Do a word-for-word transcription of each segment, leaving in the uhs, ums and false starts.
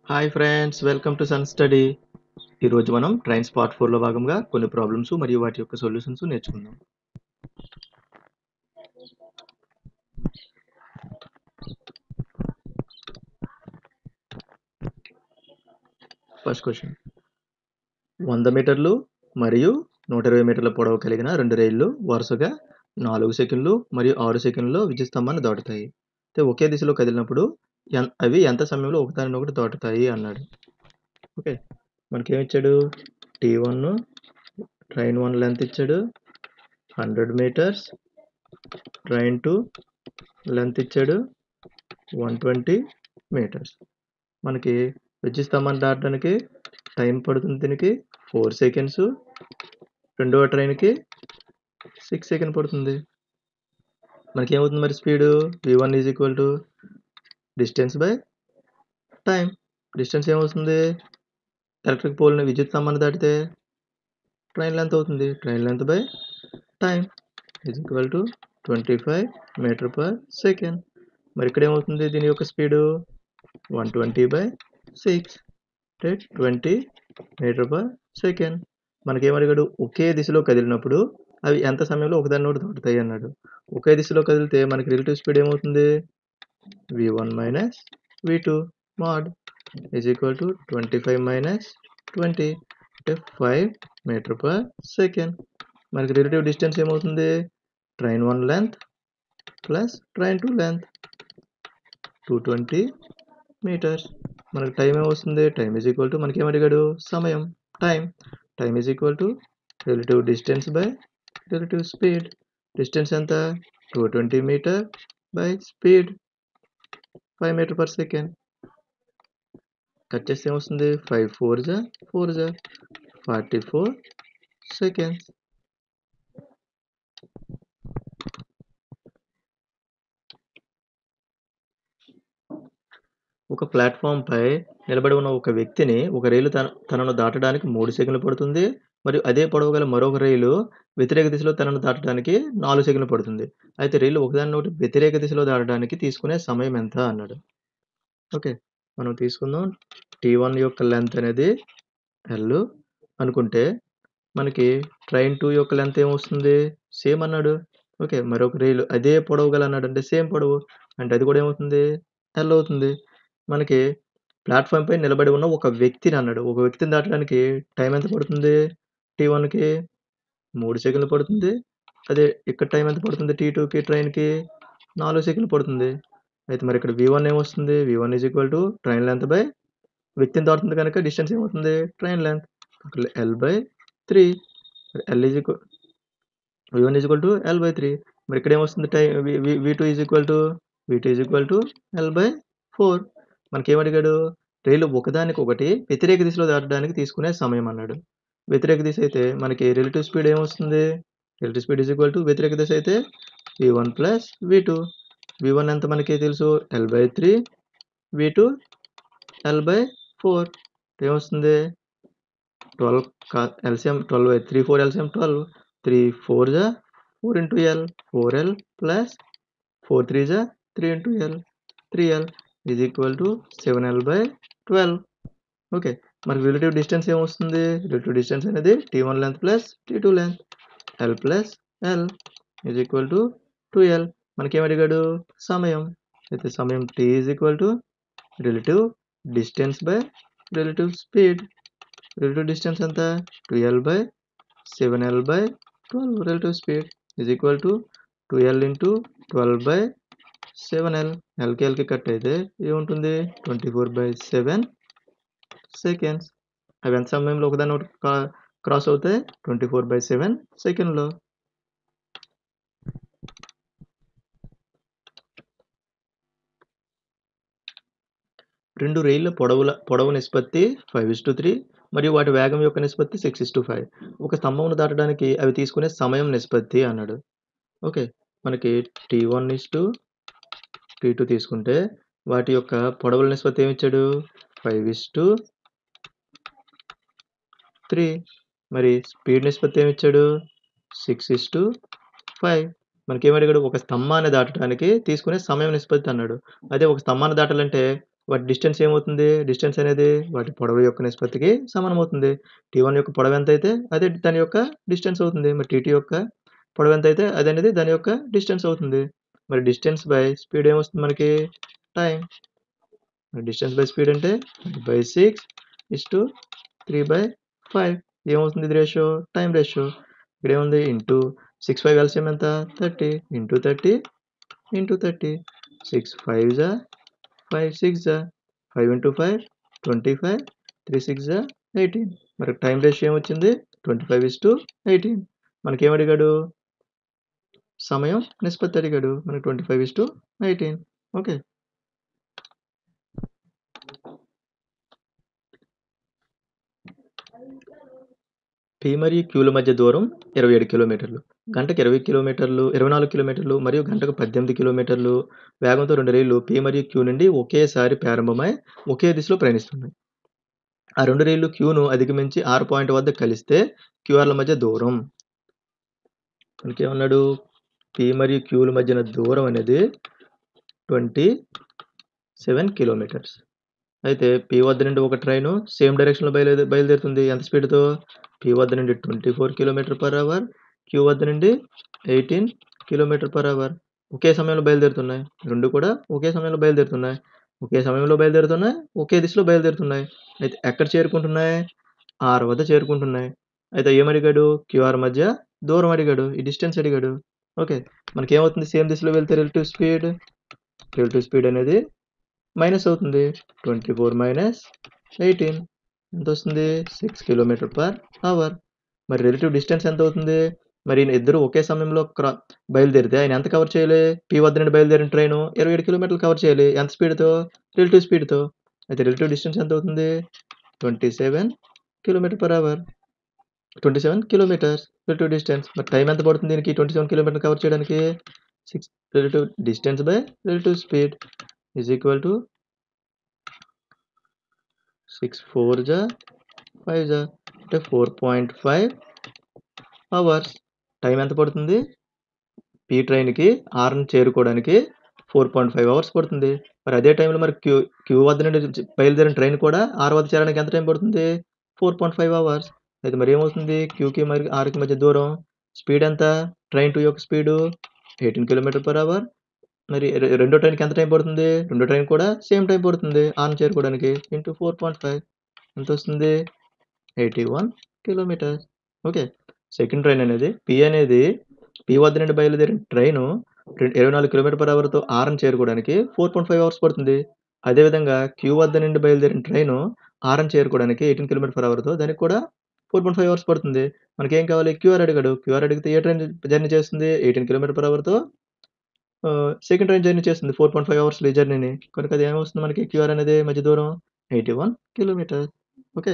Hi friends, welcome to sun study. ఈరోజు మనం trains part ఫోర్లో భాగంగా కొన్ని ప్రాబ్లమ్స్ మరియు వాటి యొక్క సొల్యూషన్స్ నేర్చుకుందాం. ఫస్ట్ క్వశ్చన్, వంద మీటర్లు మరియు నూట ఇరవై మీటర్ల పొడవు కలిగిన రెండు రైళ్లు వరుసగా నాలుగు సెకండ్లు మరియు ఆరు సెకండ్లలో విద్యుత్ స్తంభాన్ని దాటుతాయి. అయితే ఒకే దిశలో కదిలినప్పుడు ఎన్ అవి ఎంత సమయంలో ఒకదానినొకటి దాటుతాయి అన్నాడు. ఓకే, మనకేమిచ్చాడు? T one train one length ఇచ్చాడు hundred meters, train two length ఇచ్చాడు వన్ ట్వంటీ మీటర్స్. మనకి విద్యుత్ స్తంభాన్ని దాటడానికి టైం పడుతుంది దీనికి ఫోర్ సెకండ్స్, రెండవ ట్రైన్కి సిక్స్ సెకండ్ పడుతుంది. మనకి ఏమవుతుంది మరి speed? V one is equal to distance by time. Distance ఏమవుతుంది? ఎలక్ట్రిక్ పోల్ని విద్యుత్ స్తంభాన్ని దాటితే ట్రైన్ లెంత్ అవుతుంది. Train length by time is equal to twenty five meter per second. మరి ఇక్కడ ఏమవుతుంది? దీని యొక్క speed one twenty by six అంటే ట్వంటీ మీటర్ పర్ సెకండ్. మనకేమడిగాడు? ఒకే దిశలో కదిలినప్పుడు అవి ఎంత సమయంలో ఒకదాని ఒకటి దాటుతాయి అన్నాడు. ఒకే దిశలో కదిలితే మనకి రిలేటివ్ స్పీడ్ ఏమవుతుంది? V one minus V two mod is equal to twenty five minus twenty అంటే ఫైవ్ మీటర్ పర్ సెకండ్. మనకి రిలేటివ్ డిస్టెన్స్ ఏమవుతుంది? Train one length plus train two length two twenty meters. మనకి time ఏమొస్తుంది? Time is equal to మనకి ఏమడిగాడు? సమయం time. Time is equal to relative distance by relative speed. Distance ఎంత? Two twenty meter by speed five meter per second. Cut చేస్తే ఏమొస్తుంది? Five four జా four జా ఫార్టీ ఫోర్ సెకండ్స్. ఒక platform పై నిలబడి ఉన్న ఒక వ్యక్తిని ఒక రైలు తన తనను దాటడానికి మూడు సెకండ్లు పడుతుంది మరియు అదే పొడవు గల మరొక రైలు వ్యతిరేక దిశలో తనను దాటడానికి నాలుగు సెకండ్లు పడుతుంది. అయితే రైలు ఒకదాని ఒకటి వ్యతిరేక దిశలో దాటడానికి తీసుకునే సమయం ఎంత అన్నాడు. ఓకే, మనం తీసుకుందాం. టీ వన్ యొక్క లెంత్ అనేది ఎల్ అనుకుంటే మనకి ట్రైన్ టూ యొక్క లెంత్ ఏమొస్తుంది? సేమ్ అన్నాడు. ఓకే, మరొక రైలు అదే పొడవు గల అన్నాడు అంటే సేమ్ పొడవు అంటే అది కూడా ఏమవుతుంది? ఎల్ అవుతుంది. మనకి ప్లాట్ఫామ్ పై నిలబడి ఉన్న ఒక వ్యక్తిని అన్నాడు. ఒక వ్యక్తిని దాటడానికి టైం ఎంత పడుతుంది? టీ వన్కి మూడు సెకండ్లు పడుతుంది. అదే ఇక్కడ టైం ఎంత పడుతుంది? టీ టూకి ట్రైన్కి నాలుగు సెకండ్లు పడుతుంది. అయితే మరి ఇక్కడ వి వన్ ఏమొస్తుంది? V one is equal to train length by వ్యక్తిని దాటుతుంది కనుక డిస్టెన్స్ ఏమవుతుంది? Train length L by three. L is equal V one is equal to L by three. మరి ఇక్కడ ఏమొస్తుంది? Time V two is equal to V two is equal to L by four. మనకేమడిగాడు? రైలు ఒకదానికి ఒకటి వ్యతిరేక దిశలో దాటడానికి తీసుకునే సమయం అన్నాడు. వ్యతిరేక దిశ అయితే మనకి రిలేటివ్ స్పీడ్ ఏమొస్తుంది? Relative speed is equal to వ్యతిరేక దిశ అయితే V one plus V two. V one ఎంత మనకి తెలుసు? L by three, V two L by four. ఏమొస్తుంది? Twelve LCM twelve by three four LCM twelve. Three four జా four into L four L plus four three జా three into L three L is equal to seven L by twelve. Okay, మనకి relative distance ఏమొస్తుంది? Relative distance అనేది T one length plus T two length L plus L is equal to two L. మనకేమడిగాడు? సమయం. అయితే సమయం T is equal to relative distance by relative speed. Relative distance ఎంత? Two L by seven L by twelve relative speed is equal to two L into twelve by seven L. ఎల్కి ఎల్కి cut అయితే ఏముంటుంది? Twenty four by seven seconds. అవి ఎంత సమయంలో ఒకదాని ఒకటి క్రాస్ అవుతాయి? ట్వంటీ ఫోర్ బై సెవెన్ సెకండ్లో. రెండు రైళ్ల పొడవుల పొడవు నిష్పత్తి ఫైవ్ ఇస్ టు త్రీ మరియు వాటి వేగం యొక్క నిష్పత్తి సిక్స్ ఇస్ టు ఫైవ్. ఒక స్తంభమును దాటడానికి అవి తీసుకునే సమయం నిష్పత్తి అన్నాడు. ఓకే, మనకి T one is to T two తీసుకుంటే వాటి యొక్క పొడవుల నిష్పత్తి ఏమి ఇచ్చాడు? Five is to three. మరి స్పీడ్ నిష్పత్తి ఏమి ఇచ్చాడు? Six is to five. మనకేమడిగాడు? ఒక స్తంభాన్ని దాటడానికి తీసుకునే సమయం నిష్పత్తి అన్నాడు. అదే ఒక స్తంభాన్ని దాటాలంటే వాటి డిస్టెన్స్ ఏమవుతుంది? డిస్టెన్స్ అనేది వాటి పొడవు యొక్క నిష్పత్తికి సమానమవుతుంది. టీ వన్ యొక్క పొడవు ఎంతైతే అదే దాని యొక్క డిస్టెన్స్ అవుతుంది. మరి టీ టూ యొక్క పొడవు ఎంతైతే అదనేది దాని యొక్క డిస్టెన్స్ అవుతుంది. మరి డిస్టెన్స్ బై స్పీడ్ ఏమొస్తుంది మనకి? టైం. మరి డిస్టెన్స్ బై స్పీడ్ అంటే by six is to three by five. ఏమవుతుంది ఇది రేషియో? Time ratio. ఇక్కడేముంది? ఇంటూ సిక్స్ ఫైవ్ ఎల్సిఎం ఎంత? Thirty into thirty into thirty. Six five జా ఫైవ్ సిక్స్ జా five into five twenty five three six జా eighteen. మరి time ratio ఏమొచ్చింది? Twenty five is to eighteen. మనకేం అడిగాడు? సమయం నిష్పత్తి అడిగాడు. మనకి twenty five is to eighteen. Okay. P మరియు క్యూల మధ్య దూరం ఇరవై ఏడు కిలోమీటర్లు. గంటకు ఇరవై కిలోమీటర్లు ఇరవై నాలుగు కిలోమీటర్లు మరియు గంటకు పద్దెనిమిది కిలోమీటర్లు వేగంతో రెండు రైళ్లు పి మరియు క్యూ నుండి ఒకేసారి ప్రారంభమై ఒకే దిశలో ప్రయాణిస్తున్నాయి. ఆ రెండు రైళ్లు క్యూను అధిగమించి ఆరు పాయింట్ వద్ద కలిస్తే క్యూఆర్ల మధ్య దూరం. మనకేమన్నాడు? పి మరియు క్యూల మధ్యన దూరం అనేది ట్వంటీ సెవెన్ కిలోమీటర్స్. అయితే పి వద్ద నుండి ఒక ట్రైను సేమ్ డైరెక్షన్లో బయలుదే బయలుదేరుతుంది. ఎంత స్పీడ్తో? పి వద్ద నుండి twenty four kilometer per hour Q వద్ద నుండి ఎయిటీన్ కిలోమీటర్ పర్ అవర్. ఒకే సమయంలో బయలుదేరుతున్నాయి. రెండు కూడా ఒకే సమయంలో బయలుదేరుతున్నాయి. ఒకే సమయంలో బయలుదేరుతున్నాయి. ఒకే దిశలో బయలుదేరుతున్నాయి. అయితే ఎక్కడ చేరుకుంటున్నాయి? ఆర్ వద్ద చేరుకుంటున్నాయి. అయితే ఏమడిగాడు? క్యూఆర్ మధ్య దూరం అడిగాడు. ఈ డిస్టెన్స్ అడిగాడు. ఓకే. మనకేమవుతుంది? సేమ్ దిశలో వెళ్తే రిలేటివ్ స్పీడ్ రిలేటివ్ స్పీడ్ అనేది మైనస్ అవుతుంది. ట్వంటీ ఫోర్ మైనస్ ఎయిటీన్ ఎంత వస్తుంది? Six kilometer per hour. మరి రిలేటివ్ డిస్టెన్స్ ఎంత అవుతుంది? మరి ఇద్దరు ఒకే సమయంలో క్రా బయలుదేరితే ఆయన ఎంత కవర్ చేయాలి? పి వద్ద నుండి బయలుదేరిన ట్రైను ఇరవై ఏడు కిలోమీటర్లు కవర్ చేయాలి. ఎంత స్పీడ్తో? రిలేటివ్ స్పీడ్తో. అయితే రిలేటివ్ డిస్టెన్స్ ఎంత అవుతుంది? Twenty seven kilometer per hour. Twenty seven kilometers relative distance. మరి టైం ఎంత పడుతుంది దీనికి ట్వంటీ సెవెన్ కిలోమీటర్ కవర్ చేయడానికి? Six relative distance by relative speed is equal to six four జా ఫైవ్ జా అంటే four point five hours. Time ఎంత పడుతుంది? పి ట్రైన్కి ఆర్ని చేరుకోవడానికి ఫోర్ పాయింట్ ఫైవ్ అవర్స్ పడుతుంది. మరి అదే టైంలో మరి క్యూ క్యూ వద్ద నుండి బయలుదేరిన ట్రైన్ కూడా ఆర్ వద్ద చేరడానికి ఎంత టైం పడుతుంది? Four point five hours. అయితే మరి ఏమవుతుంది? క్యూకి మరి ఆర్కి మధ్య దూరం స్పీడ్ ఎంత? ట్రైన్ టూ యొక్క speed eighteen kilometer per hour. మరి రెండో ట్రైన్కి ఎంత టైం పడుతుంది? రెండో ట్రైన్ కూడా సేమ్ టైం పడుతుంది ఆర్ని చేరుకోవడానికి. ఇంటూ ఫోర్ పాయింట్ ఫైవ్ ఎంత వస్తుంది? Eighty one kilometers. Okay. Second train అనేది పి అనేది పి వద్ద నుండి బయలుదేరిన ట్రైను ఇరవై నాలుగు కిలోమీటర్ పర్ అవర్తో ఆర్ని చేరుకోవడానికి ఫోర్ పాయింట్ ఫైవ్ అవర్స్ పడుతుంది. అదేవిధంగా క్యూ వద్ద నుండి బయలుదేరిన ట్రైను ఆర్ని చేరుకోవడానికి ఎయిటీన్ కిలోమీటర్ పర్ అవర్తో దానికి కూడా ఫోర్ పాయింట్ ఫైవ్ అవర్స్ పడుతుంది. మనకేం కావాలి? క్యూఆర్ అడిగాడు. క్యూఆర్ అడిగితే ఏ ట్రైన్ జర్నీ చేస్తుంది? ఎయిటీన్ కిలోమీటర్ పర్ అవర్తో సెకండ్ ట్రైన్ జర్నీ చేస్తుంది ఫోర్ పాయింట్ ఫైవ్ అవర్స్ ఈ జర్నీని. కనుక అది ఏమొస్తుంది మనకి? క్యూఆర్ అనేది మధ్య దూరం ఎయిటీ వన్ కిలోమీటర్స్. ఓకే.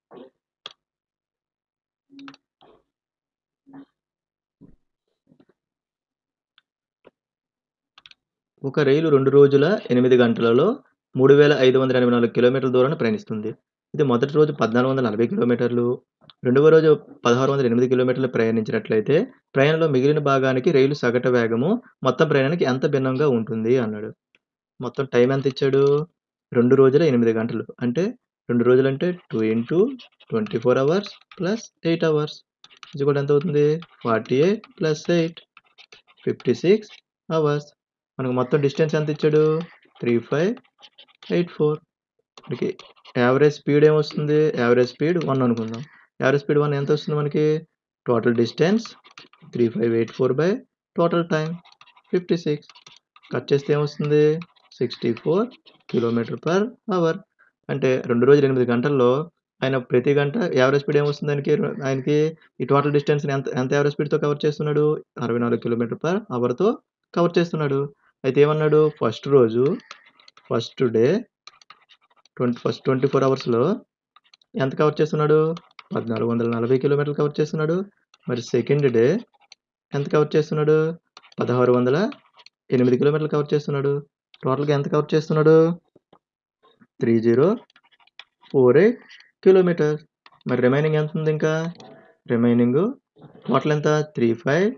ఒక రైలు రెండు రోజుల ఎనిమిది గంటలలో మూడు వేల ఐదు వందల ఎనభై నాలుగు కిలోమీటర్ల దూరాన్ని ప్రయాణిస్తుంది. ఇది మొదటి రోజు పద్నాలుగు వందల నలభై కిలోమీటర్లు, రెండవ రోజు పదహారు వందల ఎనిమిది కిలోమీటర్లు ప్రయాణించినట్లయితే ప్రయాణంలో మిగిలిన భాగానికి రైలు సగటు వేగము మొత్తం ప్రయాణానికి ఎంత భిన్నంగా ఉంటుంది అన్నాడు. మొత్తం టైం ఎంత ఇచ్చాడు? రెండు రోజుల ఎనిమిది గంటలు. అంటే రెండు రోజులు అంటే two into twenty four hours plus eight hours ఇది కూడా ఎంత అవుతుంది? Forty eight plus eight fifty six hours. మనకు మొత్తం డిస్టెన్స్ ఎంత ఇచ్చాడు? Three five eight four. మనకి యావరేజ్ స్పీడ్ ఏమొస్తుంది? యావరేజ్ స్పీడ్ వన్ అనుకుందాం. యావరేజ్ స్పీడ్ వన్ ఎంత వస్తుంది మనకి? Total distance three five eight four by total time fifty six. Cut చేస్తే ఏమొస్తుంది? Sixty four kilometer per hour. అంటే రెండు రోజులు ఎనిమిది గంటల్లో ఆయన ప్రతి గంట యావరేజ్ స్పీడ్ ఏమొస్తుంది ఆయనకి? ఆయనకి ఈ టోటల్ డిస్టెన్స్ని ఎంత ఎంత యావరేజ్ స్పీడ్తో కవర్ చేస్తున్నాడు? అరవై నాలుగు కిలోమీటర్ పర్ అవర్తో కవర్ చేస్తున్నాడు. అయితే ఏమన్నాడు? ఫస్ట్ రోజు first day twenty first twenty four అవర్స్లో ఎంత కవర్ చేస్తున్నాడు? పద్నాలుగు వందల నలభై కిలోమీటర్లు కవర్ చేస్తున్నాడు. మరి సెకండ్ డే ఎంత కవర్ చేస్తున్నాడు? పదహారు వందల ఎనిమిది కిలోమీటర్లు కవర్ చేస్తున్నాడు. టోటల్గా ఎంత కవర్ చేస్తున్నాడు? Three zero four eight kilometers. మరి రిమైనింగ్ ఎంత ఉంది? ఇంకా రిమైనింగ్ టోటల్ ఎంత? Three five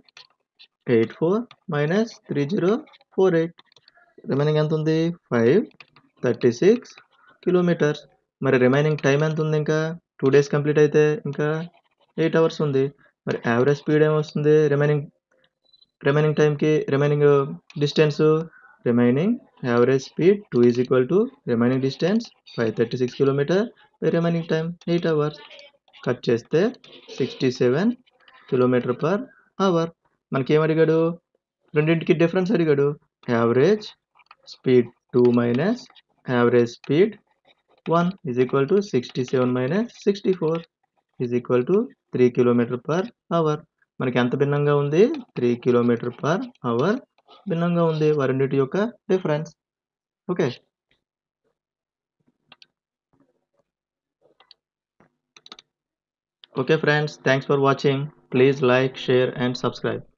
eight four minus three zero four eight remaining ఎంత ఉంది? Five thirty six kilometers. మరి రిమైనింగ్ టైం ఎంత ఉంది ఇంకా? టూ డేస్ కంప్లీట్ అయితే ఇంకా ఎయిట్ అవర్స్ ఉంది. మరి యావరేజ్ స్పీడ్ ఏమొస్తుంది రిమైనింగ్ రిమైనింగ్ టైంకి remaining distance remaining average speed two is equal to remaining distance five thirty six kilometer remaining time eight hours. Cut చేస్తే sixty seven kilometer per hour. మనకేం అడిగాడు? రెండింటికి difference అడిగాడు. Average speed two minus average speed one is equal to sixty seven minus sixty four is equal to three kilometer per hour. మనకి ఎంత భిన్నంగా ఉంది? Three kilometer per hour భిన్నంగా ఉంది. వారండిటి యొక్క difference. Okay. Okay friends, thanks for watching. Please like, share and subscribe.